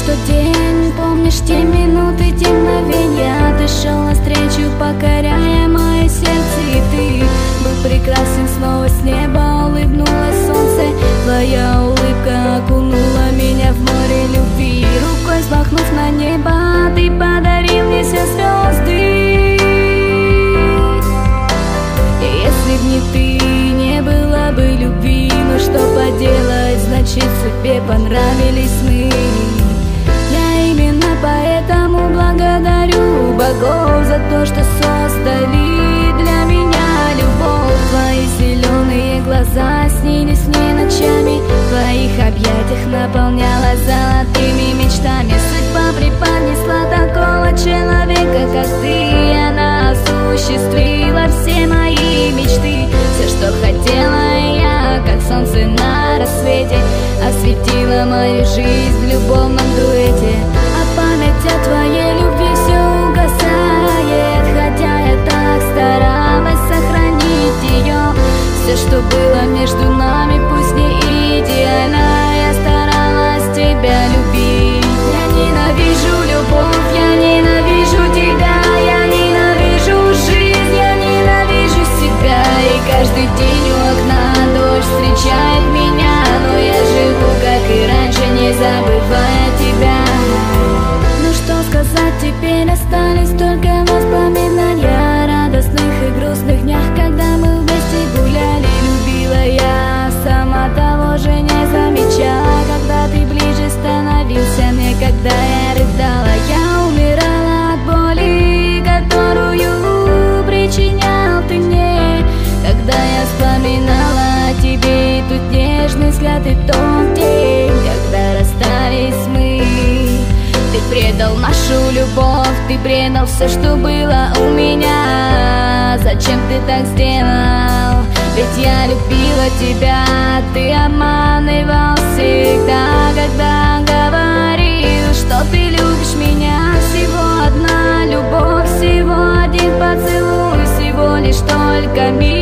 тот день, помнишь те минуты, те мгновенья? Ты шел навстречу, покоряя мое сердце, и ты был прекрасен. Снова с неба улыбнулось солнце, твоя улыбка окунула меня в море любви. Рукой взмахнув на небо, ты подарил мне все звезды. И если б не ты, не было бы любви. Но что поделать, значит судьбе понравились мы. Я именно поэтому благодарю богов за то, что создали для меня любовь. Твои зеленые глаза снились мне ночами, в твоих объятиях наполняла золотыми мечтами. Судьба преподнесла такого человека, как ты, и она осуществила все мои мечты. Все, что хотела я, как солнце на рассвете, осветила мою жизнь в любовном дуэте. А память о твоей любви все угасает, хотя я так старалась сохранить ее. Все, что было между нами, пусть не идеально, я старалась тебя любить. Я ненавижу любовь, я ненавижу тебя, я ненавижу жизнь, я ненавижу себя. И каждый день у окна дождь встречает меня, но я живу, как и раньше, не забывая тебя. Ну что сказать, теперь остались только воспоминания о радостных и грустных днях, когда мы вместе гуляли. Любила я, сама того же не замечая, когда ты ближе становился мне, когда я рыдала. Я умирала от боли, которую причинял ты мне, когда я вспоминала о тебе. И тут нежный взгляд, и тот день, когда расстались мы. Ты предал нашу любовь, ты предал все, что было у меня. Зачем ты так сделал? Ведь я любила тебя, ты обманывал всегда, когда говорил, что ты любишь меня. Всего одна любовь, всего один поцелуй, всего лишь только миг.